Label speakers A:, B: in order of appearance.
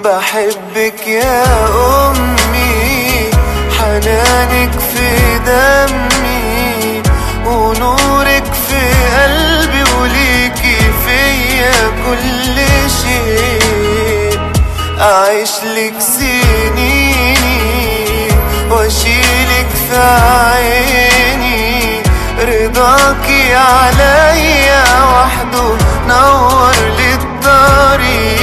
A: بحبك يا أمي، حنانك في دمي ونورك في قلبي، وليكي فيا كل شيء. أعيش لك سنيني واشيلك في عيني، رضاكي عليا وحده نور لي الطريق.